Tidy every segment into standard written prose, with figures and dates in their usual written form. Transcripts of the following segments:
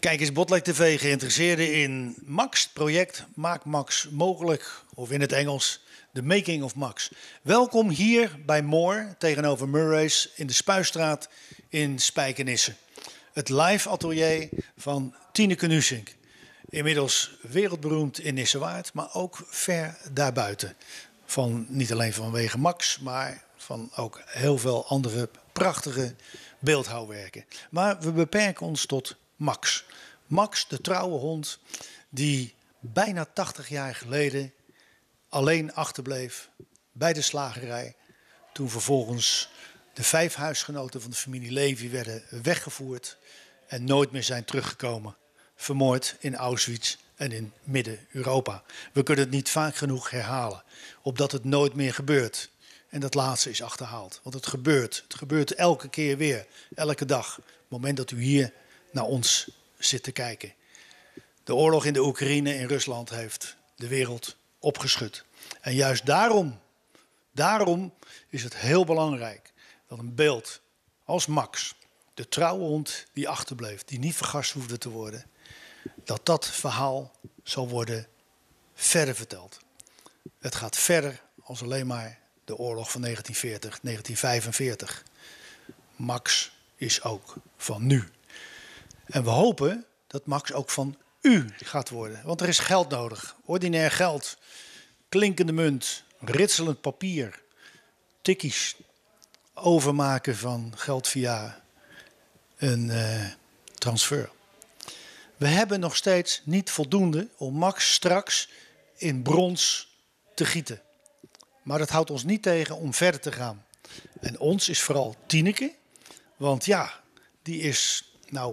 Kijk eens, Botlek TV, geïnteresseerden in Max, het project Maak Max mogelijk. Of in het Engels, The Making of Max. Welkom hier bij Moor, tegenover Murray's in de Spuistraat in Spijkenisse. Het live atelier van Tineke Nussink. Inmiddels wereldberoemd in Nissewaard, maar ook ver daarbuiten. Niet alleen vanwege Max, maar van ook heel veel andere prachtige beeldhouwwerken. Maar we beperken ons tot Max. Max, de trouwe hond, die bijna 80 jaar geleden alleen achterbleef bij de slagerij. Toen vervolgens de 5 huisgenoten van de familie Levy werden weggevoerd en nooit meer zijn teruggekomen. Vermoord in Auschwitz en in Midden-Europa. We kunnen het niet vaak genoeg herhalen, opdat het nooit meer gebeurt. En dat laatste is achterhaald, want het gebeurt. Het gebeurt elke keer weer, elke dag. Op het moment dat u hier naar ons zit te kijken. De oorlog in de Oekraïne in Rusland heeft de wereld opgeschud. En juist daarom is het heel belangrijk dat een beeld als Max, de trouwe hond die achterbleef, die niet vergast hoefde te worden, dat verhaal zal worden verder verteld. Het gaat verder als alleen maar de oorlog van 1940, 1945. Max is ook van nu. En we hopen dat Max ook van u gaat worden. Want er is geld nodig. Ordinair geld, klinkende munt, ritselend papier, tikkies, overmaken van geld via een transfer. We hebben nog steeds niet voldoende om Max straks in brons te gieten. Maar dat houdt ons niet tegen om verder te gaan. En ons is vooral Tineke. Want ja, die is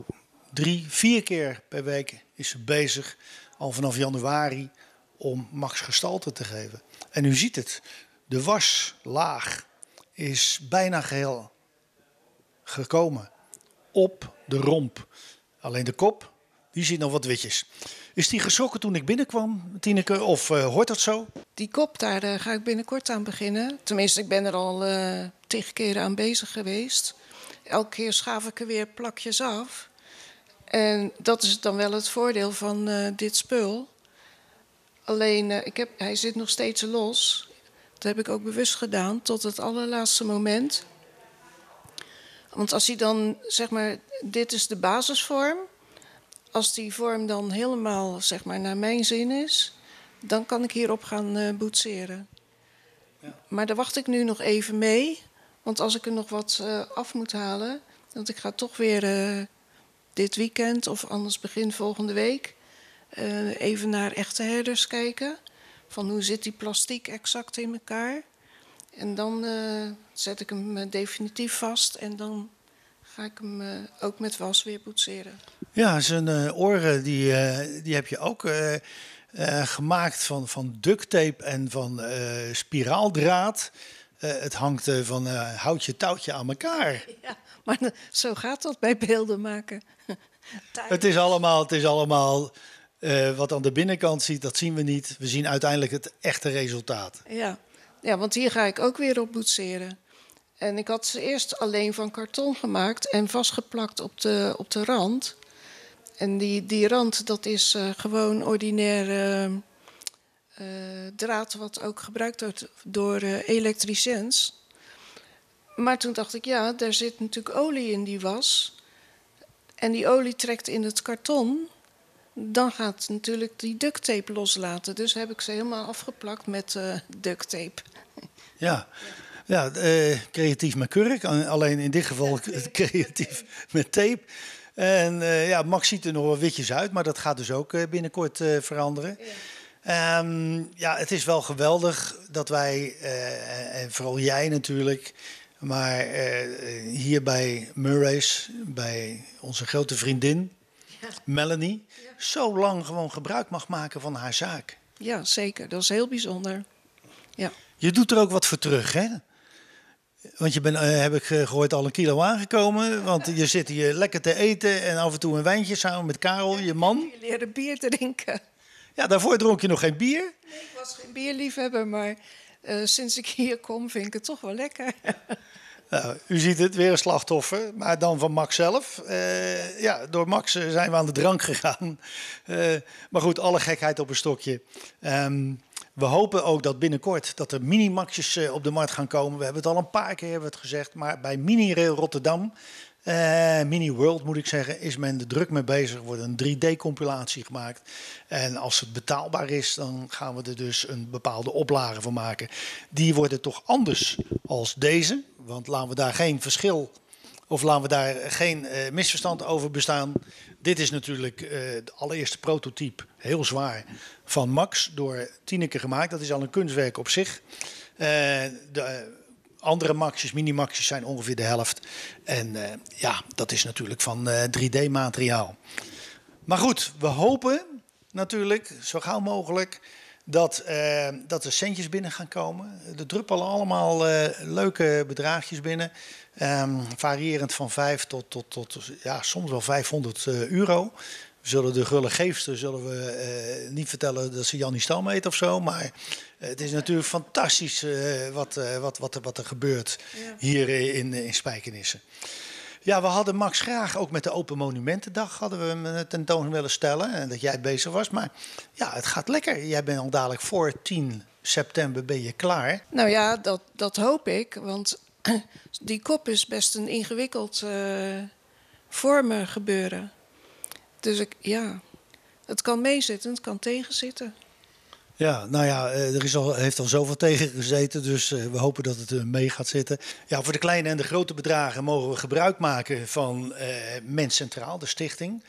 3-4 keer per week is ze bezig, al vanaf januari, om Max gestalte te geven. En u ziet het, de waslaag is bijna geheel gekomen op de romp. Alleen de kop, die ziet nog wat witjes. Is die geschrokken toen ik binnenkwam, Tineke, of hoort dat zo? Die kop, daar ga ik binnenkort aan beginnen. Tenminste, ik ben er al 10 keren aan bezig geweest. Elke keer schaaf ik er weer plakjes af. En dat is dan wel het voordeel van dit spul. Alleen, hij zit nog steeds los. Dat heb ik ook bewust gedaan, tot het allerlaatste moment. Want als hij dan, zeg maar, dit is de basisvorm. Als die vorm dan helemaal, zeg maar, naar mijn zin is, dan kan ik hierop gaan boetseren. Ja. Maar daar wacht ik nu nog even mee. Want als ik er nog wat af moet halen, want ik ga toch weer dit weekend of anders begin volgende week even naar echte herders kijken. Van hoe zit die plastiek exact in elkaar. En dan zet ik hem definitief vast en dan ga ik hem ook met was weer boetseren. Ja, zijn oren die heb je ook gemaakt van duct tape en van spiraaldraad. Het hangt van houtje touwtje aan elkaar. Ja, maar zo gaat dat bij beelden maken. Het is allemaal wat aan de binnenkant ziet, dat zien we niet. We zien uiteindelijk het echte resultaat. Ja, want hier ga ik ook weer op boetseren. En ik had ze eerst alleen van karton gemaakt en vastgeplakt op de rand. En die rand, dat is gewoon ordinair draad wat ook gebruikt wordt door elektriciens. Maar toen dacht ik, ja, daar zit natuurlijk olie in die was. En die olie trekt in het karton. Dan gaat natuurlijk die duct tape loslaten. Dus heb ik ze helemaal afgeplakt met duct tape. Ja, creatief met kurk. Alleen in dit geval creatief met tape. En Max ziet er nog wel witjes uit, maar dat gaat dus ook binnenkort veranderen. Ja. Het is wel geweldig dat wij, en vooral jij natuurlijk, maar hier bij Murray's, bij onze grote vriendin Melanie, zo lang gewoon gebruik mag maken van haar zaak. Ja, zeker. Dat is heel bijzonder. Ja. Je doet er ook wat voor terug, hè? Want je bent, heb ik gehoord, al 1 kilo aangekomen. Want je zit hier lekker te eten en af en toe een wijntje samen met Karel, je man. Je leren bier drinken. Ja, daarvoor dronk je nog geen bier? Nee, ik was geen bierliefhebber, maar sinds ik hier kom vind ik het toch wel lekker. U ziet het, weer een slachtoffer, maar dan van Max zelf. Ja, door Max zijn we aan de drank gegaan. Maar goed, alle gekheid op een stokje. We hopen ook dat binnenkort dat er mini-maxjes op de markt gaan komen. We hebben het al een paar keer hebben we het gezegd, maar bij Mini Rail Rotterdam, Mini World moet ik zeggen, is men er druk mee bezig. Er wordt een 3D-compilatie gemaakt. En als het betaalbaar is, dan gaan we er dus een bepaalde oplage van maken. Die worden toch anders als deze. Want laten we daar geen verschil of laten we daar geen misverstand over bestaan. Dit is natuurlijk de allereerste prototype, heel zwaar, van Max door Tineke gemaakt. Dat is al een kunstwerk op zich. De andere Maxjes, mini-Maxjes zijn ongeveer de helft. En ja, dat is natuurlijk van 3D-materiaal. Maar goed, we hopen natuurlijk zo gauw mogelijk dat er centjes binnen gaan komen. Er druppelen allemaal leuke bedragjes binnen. Variërend van 5 tot ja, soms wel 500 euro. We zullen de gulle geefster niet vertellen dat ze Jan niet stam eet of zo. Maar het is natuurlijk fantastisch wat er gebeurt hier in Spijkenisse. Ja, we hadden Max graag ook met de Open Monumentendag hadden we hem een tentoon willen stellen. En dat jij bezig was. Maar ja, het gaat lekker. Jij bent al dadelijk voor 10 september ben je klaar. Nou ja, dat hoop ik. Want die kop is best een ingewikkeld vormen gebeuren. Dus het kan meezitten, het kan tegenzitten. Ja, nou ja, heeft al zoveel tegen gezeten, dus we hopen dat het mee gaat zitten. Ja, voor de kleine en de grote bedragen mogen we gebruik maken van Mens Centraal, de stichting.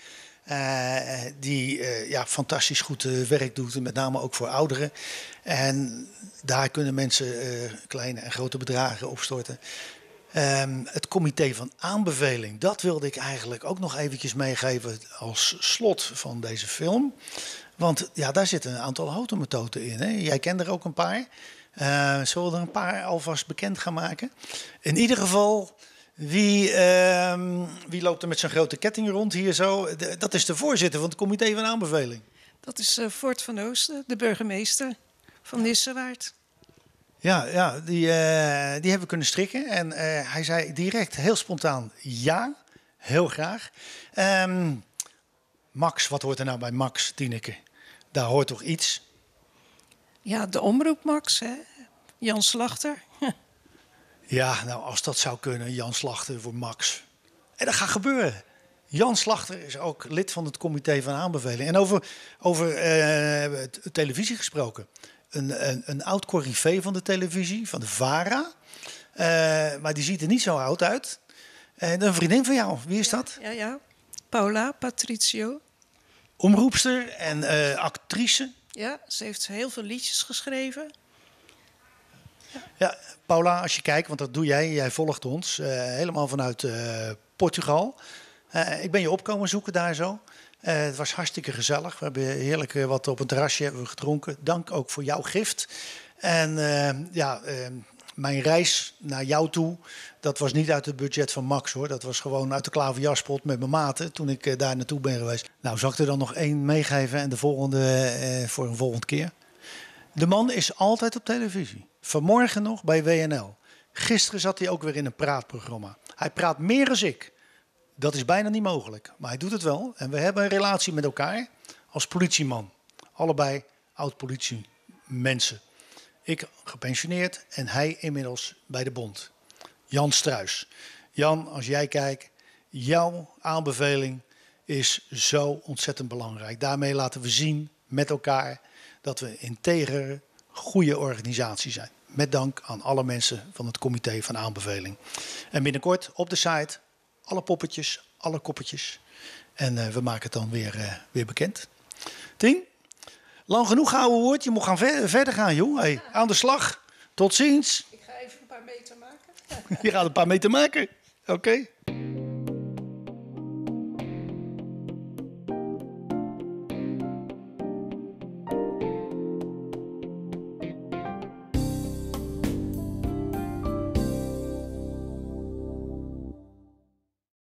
Die fantastisch goed werk doet, met name ook voor ouderen. En daar kunnen mensen kleine en grote bedragen opstorten. Het comité van aanbeveling, dat wilde ik eigenlijk ook nog eventjes meegeven als slot van deze film. Want ja, daar zitten een aantal houten in. Hè? Jij kent er ook een paar. Zullen we er een paar alvast bekend gaan maken? In ieder geval, wie loopt er met zo'n grote ketting rond hier zo? Dat is de voorzitter van het comité van aanbeveling. Dat is Voort van Oosten, de burgemeester van Nissewaard. Ja, die hebben we kunnen strikken. En hij zei direct, heel spontaan, ja, heel graag. Max, wat hoort er nou bij Max, Tineke? Daar hoort toch iets? Ja, de omroep Max, hè? Jan Slachter. Ja, nou als dat zou kunnen, Jan Slachter voor Max. En dat gaat gebeuren. Jan Slachter is ook lid van het comité van aanbeveling. En over televisie gesproken. Een oud corrivee van de televisie, van de VARA. Maar die ziet er niet zo oud uit. Een vriendin van jou, wie is dat? Ja. Paula Patricio. Omroepster en actrice. Ja, ze heeft heel veel liedjes geschreven. Ja, Paula, als je kijkt, want dat doe jij. Jij volgt ons helemaal vanuit Portugal. Ik ben je opkomen zoeken daar zo. Het was hartstikke gezellig. We hebben heerlijk wat op het terrasje hebben we gedronken. Dank ook voor jouw gift. En mijn reis naar jou toe, dat was niet uit het budget van Max hoor. Dat was gewoon uit de klaverjaspot met mijn maten toen ik daar naartoe ben geweest. Nou, zal ik er dan nog één meegeven en de volgende voor een volgende keer? De man is altijd op televisie. Vanmorgen nog bij WNL. Gisteren zat hij ook weer in een praatprogramma. Hij praat meer dan ik. Dat is bijna niet mogelijk. Maar hij doet het wel. En we hebben een relatie met elkaar als politieman. Allebei oud-politiemensen. Ik gepensioneerd en hij inmiddels bij de bond. Jan Struis. Jan, als jij kijkt, jouw aanbeveling is zo ontzettend belangrijk. Daarmee laten we zien met elkaar dat we een integere, goede organisatie zijn. Met dank aan alle mensen van het comité van aanbeveling. En binnenkort op de site alle poppetjes, alle koppetjes. En we maken het dan weer bekend. Tien? Lang genoeg gehouden woord. Je moet verder gaan, joh. Hey, aan de slag. Tot ziens. Ik ga even een paar meter maken. Je gaat een paar meter maken. Oké.